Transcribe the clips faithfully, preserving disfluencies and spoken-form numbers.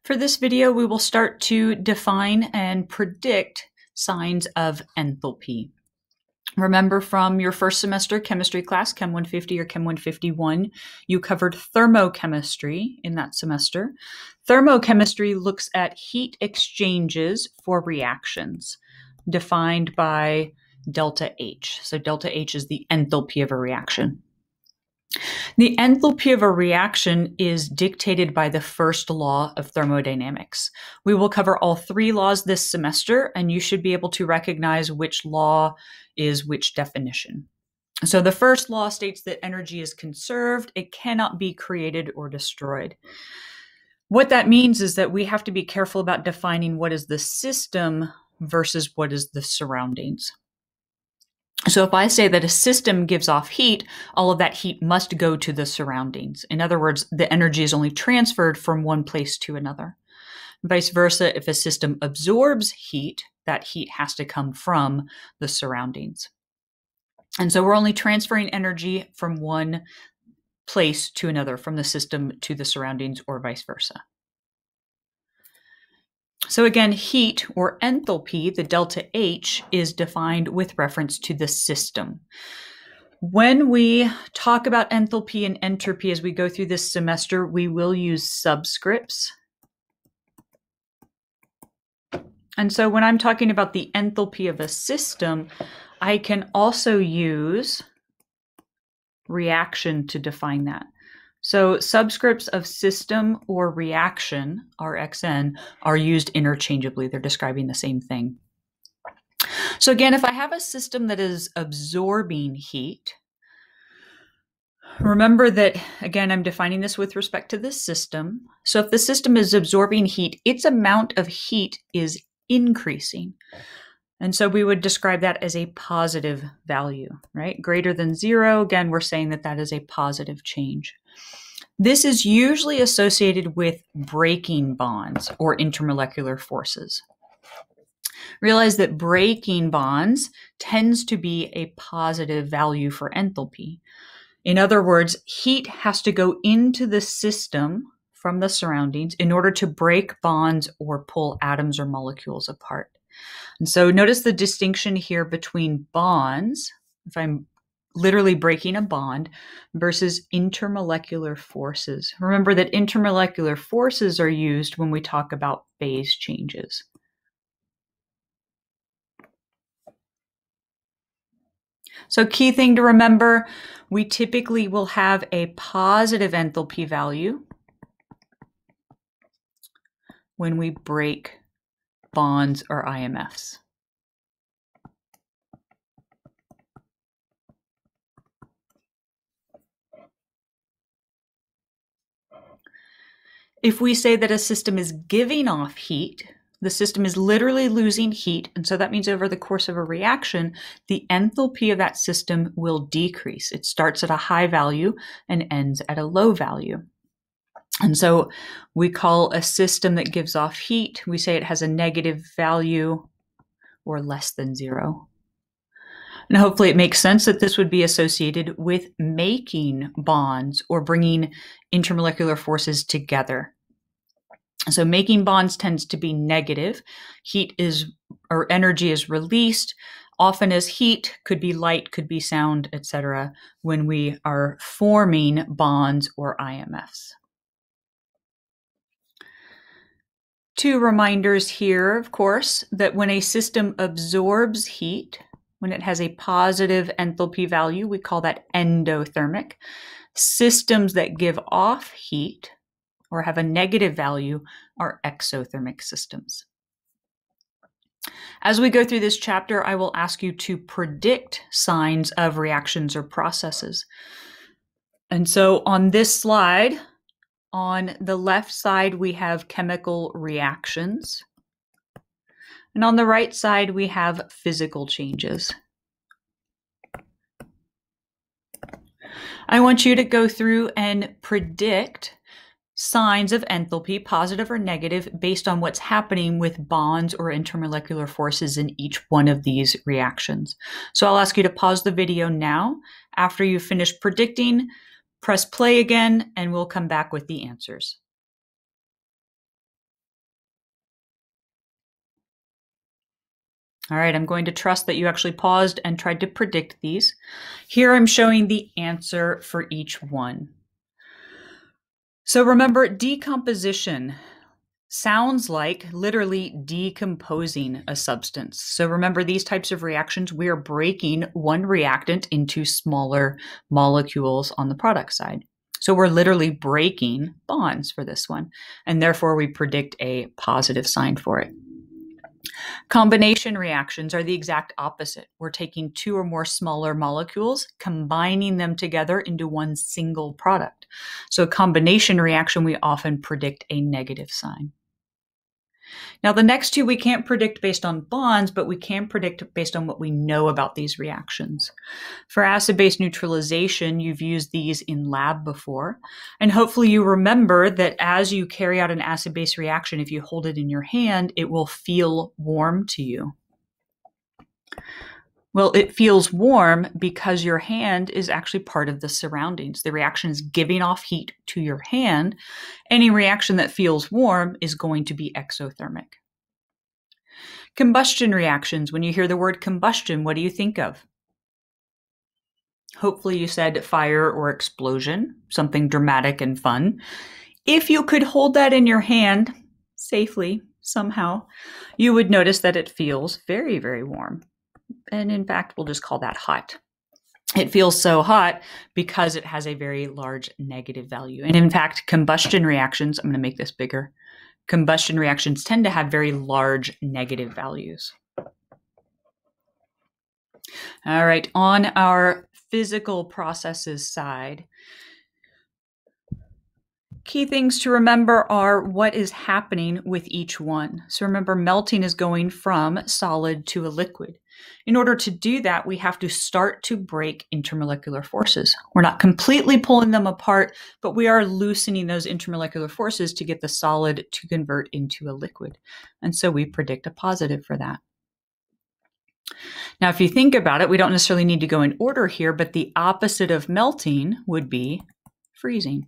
For this video, we will start to define and predict signs of enthalpy. Remember from your first semester chemistry class, Chem one fifty or Chem one fifty-one, you covered thermochemistry in that semester. Thermochemistry looks at heat exchanges for reactions, defined by delta H. So delta H is the enthalpy of a reaction. The enthalpy of a reaction is dictated by the first law of thermodynamics. We will cover all three laws this semester, and you should be able to recognize which law is which definition. So the first law states that energy is conserved. It cannot be created or destroyed. What that means is that we have to be careful about defining what is the system versus what is the surroundings. So if I say that a system gives off heat, all of that heat must go to the surroundings. In other words, the energy is only transferred from one place to another. Vice versa, if a system absorbs heat, that heat has to come from the surroundings. And so we're only transferring energy from one place to another, from the system to the surroundings, or vice versa. So again, heat, or enthalpy, the delta H, is defined with reference to the system. When we talk about enthalpy and entropy as we go through this semester, we will use subscripts. And so when I'm talking about the enthalpy of a system, I can also use reaction to define that. So subscripts of system or reaction, R X N, are used interchangeably. They're describing the same thing. So again, if I have a system that is absorbing heat, remember that, again, I'm defining this with respect to the system. So if the system is absorbing heat, its amount of heat is increasing. And so we would describe that as a positive value, right? Greater than zero, again, we're saying that that is a positive change. This is usually associated with breaking bonds or intermolecular forces. Realize that breaking bonds tends to be a positive value for enthalpy. In other words, heat has to go into the system from the surroundings in order to break bonds or pull atoms or molecules apart. And so notice the distinction here between bonds, if I'm literally breaking a bond, versus intermolecular forces. Remember that intermolecular forces are used when we talk about phase changes. So key thing to remember, we typically will have a positive enthalpy value when we break bonds or I M Fs. If we say that a system is giving off heat, the system is literally losing heat, and so that means over the course of a reaction, the enthalpy of that system will decrease. It starts at a high value and ends at a low value. And so we call a system that gives off heat, we say it has a negative value or less than zero. And hopefully it makes sense that this would be associated with making bonds or bringing intermolecular forces together. So making bonds tends to be negative. Heat is, or energy is released, often as heat, could be light, could be sound, et cetera, when we are forming bonds or I M Fs. Two reminders here, of course, that when a system absorbs heat, when it has a positive enthalpy value, we call that endothermic. Systems that give off heat or have a negative value are exothermic systems. As we go through this chapter, I will ask you to predict signs of reactions or processes. And so on this slide, on the left side, we have chemical reactions. And on the right side, we have physical changes. I want you to go through and predict signs of enthalpy, positive or negative, based on what's happening with bonds or intermolecular forces in each one of these reactions. So I'll ask you to pause the video now. After you finish predicting, press play again, and we'll come back with the answers. All right, I'm going to trust that you actually paused and tried to predict these. Here I'm showing the answer for each one. So remember, decomposition sounds like literally decomposing a substance. So remember, these types of reactions, we are breaking one reactant into smaller molecules on the product side. So we're literally breaking bonds for this one, and therefore we predict a positive sign for it. Combination reactions are the exact opposite. We're taking two or more smaller molecules, combining them together into one single product. So a combination reaction, we often predict a negative sign. Now, the next two we can't predict based on bonds, but we can predict based on what we know about these reactions. For acid-base neutralization, you've used these in lab before, and hopefully you remember that as you carry out an acid-base reaction, if you hold it in your hand, it will feel warm to you. Well, it feels warm because your hand is actually part of the surroundings. The reaction is giving off heat to your hand. Any reaction that feels warm is going to be exothermic. Combustion reactions. When you hear the word combustion, what do you think of? Hopefully you said fire or explosion, something dramatic and fun. If you could hold that in your hand safely, somehow, you would notice that it feels very, very warm. And in fact, we'll just call that hot. It feels so hot because it has a very large negative value. And in fact, combustion reactions, I'm going to make this bigger. Combustion reactions tend to have very large negative values. All right, on our physical processes side, key things to remember are what is happening with each one. So remember, melting is going from solid to a liquid. In order to do that, we have to start to break intermolecular forces. We're not completely pulling them apart, but we are loosening those intermolecular forces to get the solid to convert into a liquid. And so we predict a positive for that. Now, if you think about it, we don't necessarily need to go in order here, but the opposite of melting would be freezing.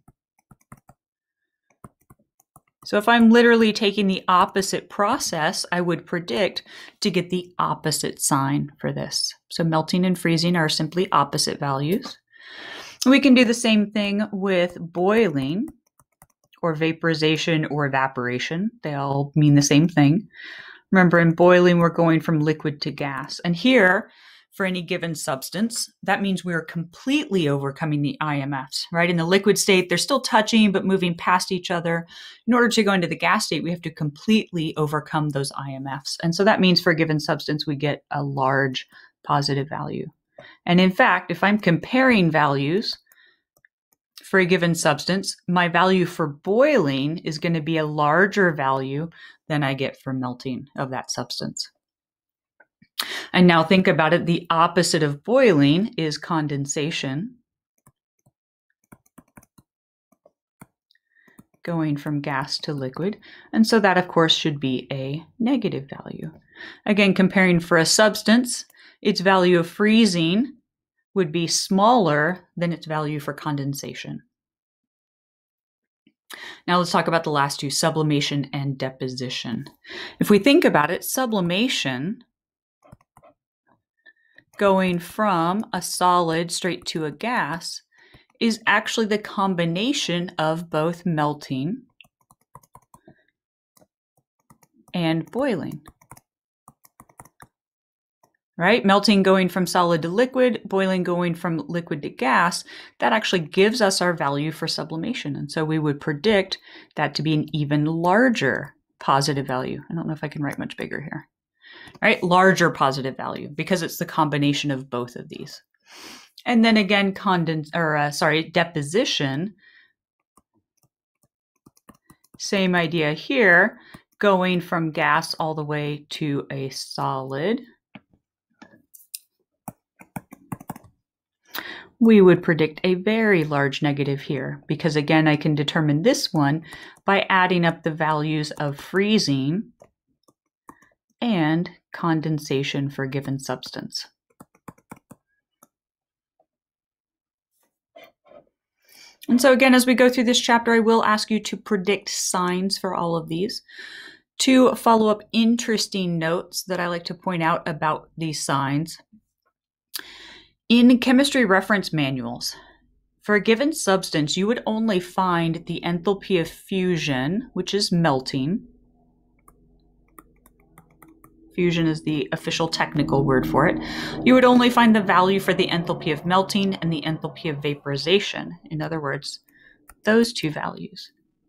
So if I'm literally taking the opposite process, I would predict to get the opposite sign for this. So melting and freezing are simply opposite values. We can do the same thing with boiling or vaporization or evaporation. They all mean the same thing. Remember, in boiling, we're going from liquid to gas. And here, for any given substance, that means we are completely overcoming the I M Fs, right? In the liquid state, they're still touching, but moving past each other. In order to go into the gas state, we have to completely overcome those I M Fs. And so that means for a given substance, we get a large positive value. And in fact, if I'm comparing values for a given substance, my value for boiling is going to be a larger value than I get for melting of that substance. And now think about it, the opposite of boiling is condensation. Going from gas to liquid. And so that, of course, should be a negative value. Again, comparing for a substance, its value of freezing would be smaller than its value for condensation. Now let's talk about the last two, sublimation and deposition. If we think about it, sublimation, going from a solid straight to a gas, is actually the combination of both melting and boiling. Right? Melting going from solid to liquid, boiling going from liquid to gas, that actually gives us our value for sublimation. And so we would predict that to be an even larger positive value. I don't know if I can write much bigger here. Right? Larger positive value because it's the combination of both of these. And then again, condens or uh, sorry, deposition. Same idea here, going from gas all the way to a solid. We would predict a very large negative here because again, I can determine this one by adding up the values of freezing and condensation for a given substance. And so again, as we go through this chapter, I will ask you to predict signs for all of these. Two follow-up interesting notes that I like to point out about these signs. In chemistry reference manuals, for a given substance, you would only find the enthalpy of fusion, which is melting. Fusion is the official technical word for it. You would only find the value for the enthalpy of melting and the enthalpy of vaporization. In other words, those two values.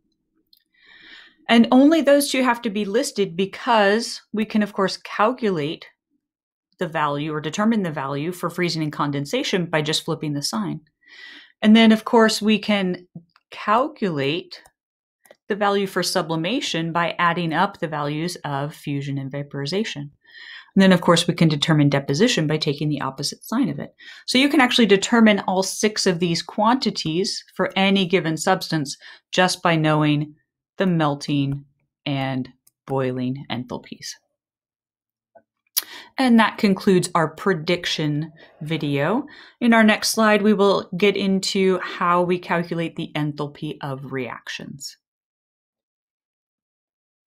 And only those two have to be listed because we can, of course, calculate the value or determine the value for freezing and condensation by just flipping the sign. And then, of course, we can calculate the value for sublimation by adding up the values of fusion and vaporization. And then, of course, we can determine deposition by taking the opposite sign of it. So you can actually determine all six of these quantities for any given substance just by knowing the melting and boiling enthalpies. And that concludes our prediction video. In our next slide, we will get into how we calculate the enthalpy of reactions.